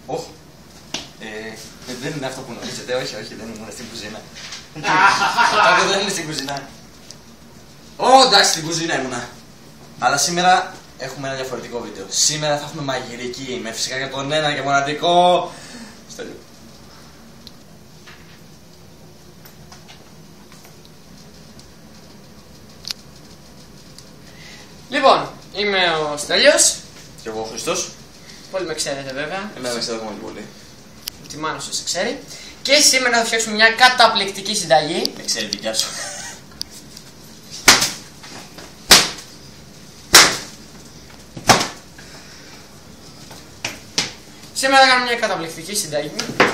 Όχι. Δεν είναι αυτό που νομίζετε, όχι, δεν ήμουν στην κουζίνα. Αυτό δεν είναι στην κουζίνα. Εντάξει, στην κουζίνα ήμουνα. Αλλά σήμερα έχουμε ένα διαφορετικό βίντεο. Σήμερα θα έχουμε μαγειρική με φυσικά και τον ένα και μοναδικό Στέλιο. Λοιπόν, είμαι ο Στέλιος. Και εγώ ο Χριστός. Πολύ με ξέρετε βέβαια. Εμένα με ξέρετε ακόμα και πολύ. Τη μάνα σου σε ξέρει. Και σήμερα θα φτιάξουμε μια καταπληκτική συνταγή. Με ξέρει δικιά σου. Σήμερα θα κάνουμε μια καταπληκτική συνταγή.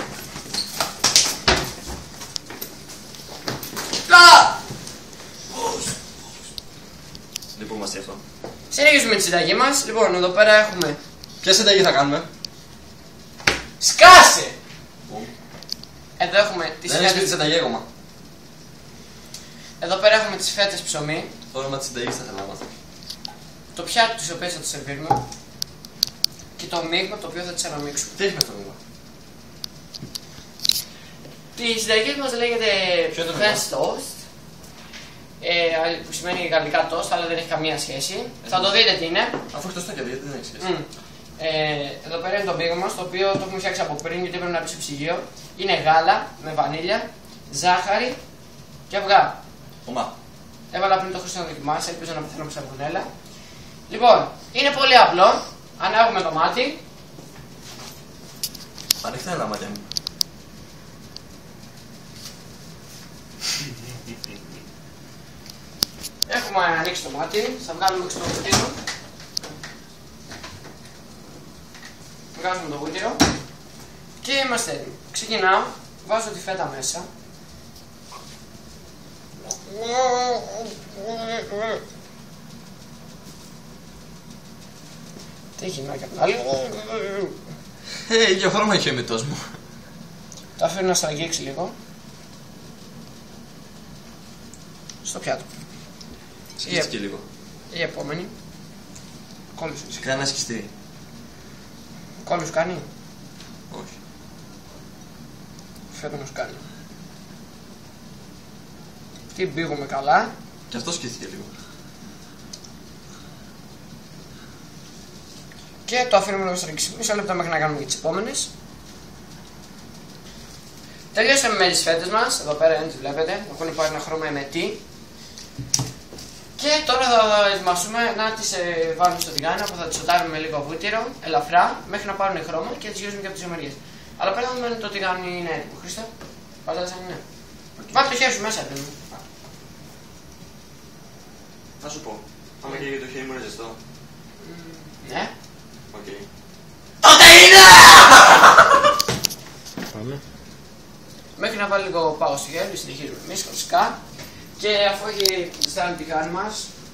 Δεν πούμε αυτό. Συνεχίζουμε τη συνταγή μας. Λοιπόν, εδώ πέρα έχουμε. Ποια συνταγή θα κάνουμε? Σκάσε! Εδώ έχουμε τις δεν έχεις πει τη φέτες. συνταγή ακόμα. Εδώ πέρα έχουμε τις φέτες ψωμί. Το όνομα της συνταγής θα θέλω να μάθω. Το πιάτο τις οποίες θα τις σερβίρουμε. Και το μείγμα το οποίο θα τις αναμίξουμε. Τι έχει με το μείγμα? Τη συνταγή μας λέγεται Ποιο είναι το French toast. Που σημαίνει γαλλικά toast, αλλά δεν έχει καμία σχέση. Θα το δείτε τι είναι. Αφού έχει το στόκια, γιατί δεν έχει σχέση. Εδώ πέρα είναι το μείγμα μας, το οποίο το έχουμε φτιάξει από πριν γιατί πρέπει να μπει στο ψυγείο. Είναι γάλα με βανίλια, ζάχαρη και αυγά. Ομά. Έβαλα πριν το Χρήστο να δοκιμάσει, ελπίζω να πεθαίνω από σαλμονέλα. Λοιπόν, είναι πολύ απλό. Ανάγουμε το μάτι. Ανοιχτά είναι τα μάτια μου. Έχουμε ανοίξει το μάτι, θα βγάλουμε στο βούτυρο. Βγάζουμε το βούτυρο και είμαστε έτοιμοι. Ξεκινάω, βάζω τη φέτα μέσα. Τι έχει να κάνει. Για χρώμα έχει ο εμετός μου. Το αφήνω να στραγγίξει λίγο. Στο πιάτο. Σκίστηκε λίγο. Η επόμενη. Κόλλησε. Κάνει ένα σκιστή. Κόλλους κάνει. Όχι. Φέτος κάνει. Την πήγουμε καλά. Και αυτό σκίστηκε λίγο. Και το αφήνουμε λίγο στραγγίξει. Μισό λεπτό μέχρι να κάνουμε και τις επόμενες. Τελειώσαμε με τις φέτες μας. Εδώ πέρα δεν τις βλέπετε. Έχουν πάρει ένα χρώμα εμετή. Και τώρα θα ετοιμάσουμε να τις βάλουμε στο τηγάνι, που θα τις σοτάρουμε με λίγο βούτυρο, ελαφρά, μέχρι να πάρουν χρώμα και θα τις γυρίσουμε και από τις δύο μεριές. Αλλά πρέπει να δούμε αν το τηγάνι είναι έτοιμο. Χρήστο, φαντάζεσαι αν είναι. Okay. Βάλτε το χέρι σου μέσα, παιδί μου. Θα σου πω. Άμα και το χέρι μου είναι ζεστό. Ναι. Οκ. Τότε είναι! Πάμε. Μέχρι να βάλει λίγο πάγο στο χέρι, συνεχίζουμε εμείς κλασικά. Και αφού έχει ζεστάνει τη τηγάνι μας,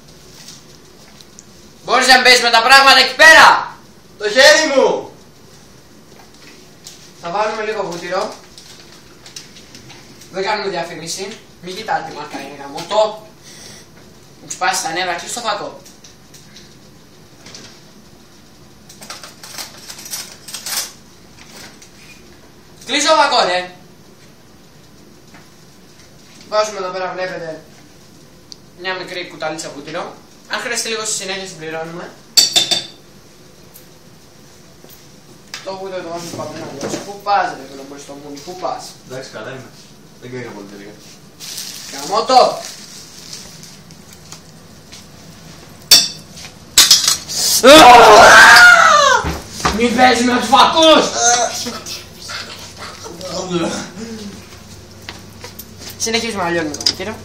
μπορείς να μπεις με τα πράγματα εκεί πέρα! Το χέρι μου! Θα βάλουμε λίγο βούτυρο. Δεν κάνουμε διαφήμιση. Μην κοιτάτε τι μάρκα είναι γαμώτο. Μου σπάσει τα νεύρα, κλείς το φακό. Κλείς το φακό ρε. Βάζουμε εδώ πέρα, βλέπετε, μια μικρή κουταλίτσα βούτυρο. Αν χρειαστεί λίγο στη συνέχεια συμπληρώνουμε. Το βούτυρο το βάζουμε πάνω να λιώσει. Πού πας ρε παιδί μου, στο μουνι, πού πας? Εντάξει, καλά είμαι. Δεν κάνω πολύ τελικά. Καμώτο! Μην παίζεις με τους φακούς! Συνεχίζουμε να λιώνουμε το βούτυρο.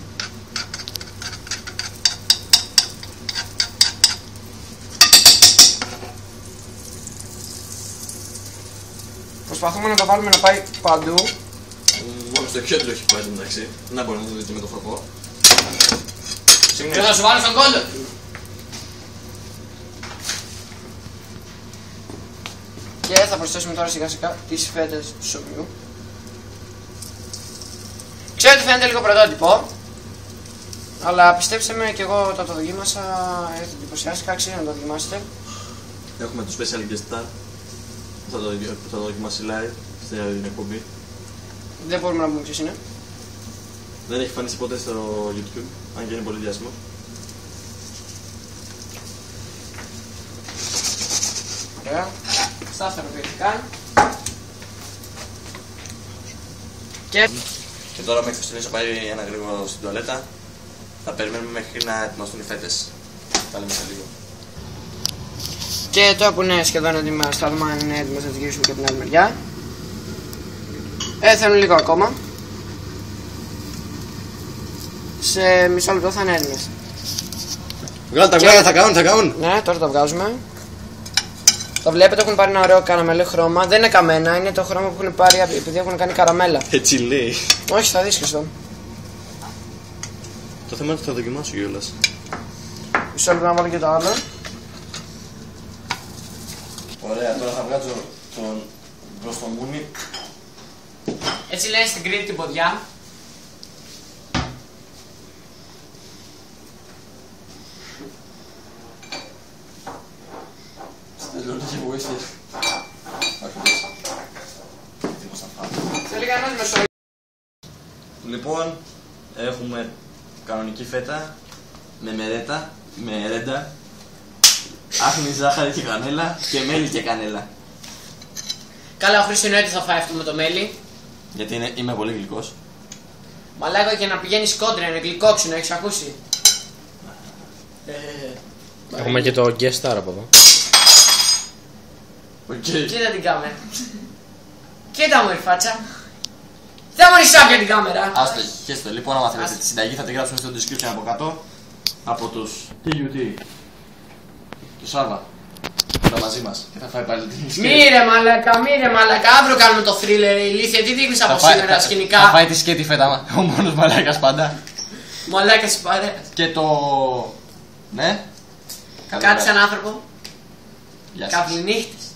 Προσπαθούμε να το βάλουμε να πάει παντού. Μόνο στο κέντρο έχει πάει εντάξει. Να μπορεί να το δείτε με το φακό. Και θα σου βάλω στον κόλλο. Και θα προσθέσουμε τώρα σιγά σιγά τις φέτες του ψωμιού. Ξέρω ότι φαίνεται λίγο πρωτότυπο, αλλά πιστέψτε με και εγώ όταν το δοκίμασα, εντυπωσιάστηκα, αξίζει να το δοκιμάσετε. Έχουμε το special guest star. θα το δοκιμάσει live στην εκπομπή. Δεν μπορούμε να πούμε ποιος είναι. Δεν έχει εμφανίσει ποτέ στο YouTube, αν και είναι πολύ διάσημο. Ωραία. Σταθεροποιητικά. Και τώρα μέχρι το Στυλίσιο πάει ένα γρήγορο στην τουαλέτα. Θα περιμένουμε μέχρι να ετοιμαστούν οι φέτες. Θα λέμε σε λίγο. Και τώρα που είναι σχεδόν έτοιμα, θα δούμε αν είναι έτοιμος να τις γυρίσουμε και από την άλλη μεριά. Θέλουν λίγο ακόμα. Σε μισό λεπτό θα είναι έτοιμες. Βγάλε τα βγάλε, θα καούν. Ναι, τώρα τα βγάζουμε. Το βλέπετε, έχουν πάρει ένα ωραίο καραμελέ χρώμα. Δεν είναι καμένα, είναι το χρώμα που έχουν πάρει επειδή έχουν κάνει καραμέλα. Έτσι λέει. Όχι, θα δεις, Χριστό. Το θέμα είναι ότι θα δοκιμάσω κιόλας. Μισό λεπτό να βάλω και το άλλο. Ωραία, τώρα θα βγάζω τον μπροστομούνι. Έτσι λένε στην Κρήτη την ποδιά. Στη βοήθεια. Θέλει κανένας μεσό. Λοιπόν, έχουμε κανονική φέτα με μερέντα, άχνη, ζάχαρη και κανέλα και μέλι και κανέλα. Καλά, ο Χρήστος εννοείται θα φάει αυτό με το μέλι. Γιατί είμαι πολύ γλυκός. Μαλάκα και να πηγαίνεις κόντρα, είναι γλυκόξινο, έχεις ακούσει. Έχουμε και το guest star από εδώ. Κοίτα την κάμερα. Κοίτα μου η φάτσα. Δεν μου νησάπια την κάμερα. Άστε, χέστο. Λοιπόν, άμα θέλετε τη συνταγή θα τη γράψουμε στο description από κάτω. Από τους TUT. Του Σάβα. Τώρα μαζί μας. Και θα φάει πάλι την σκέτη. Μύρε μαλάκα. Αύριο κάνουμε το thriller ηλίθεια. Τι δείχνεις από σήμερα σκηνικά. Θα φάει τη σκέτη φέτα. Ο μόνος μαλάκας πάντα. Μαλάκας παρέας. Και το... Ναι. Κάτι σαν άνθρωπο. Γεια σας. Καβλινύχτης.